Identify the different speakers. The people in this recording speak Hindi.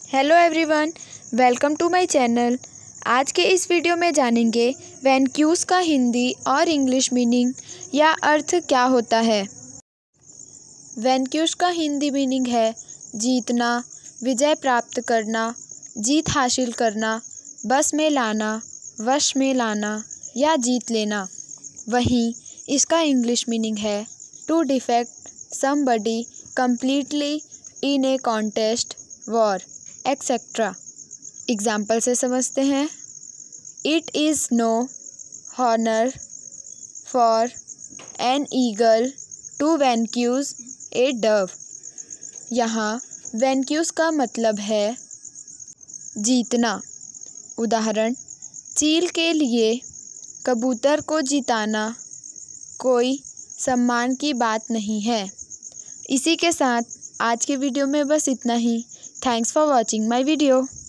Speaker 1: Hello everyone, welcome to my channel. आज के इस वीडियो में जानेंगे वैनक्यूज का हिंदी और इंग्लिश मीनिंग या अर्थ क्या होता है। वैनक्यूज का हिंदी मीनिंग है जीतना, विजय प्राप्त करना, जीत हासिल करना, बस में लाना, वश में लाना या जीत लेना। वहीं इसका इंग्लिश मीनिंग है to defect somebody completely in a contest, war, etcetera. Example से समझते हैं। It is no honour for an eagle to vanquish a dove. यहाँ वैनक्यूज का मतलब है जीतना। उदाहरण, चील के लिए कबूतर को जिताना कोई सम्मान की बात नहीं है। इसी के साथ आज के वीडियो में बस इतना ही। Thanks for watching my video.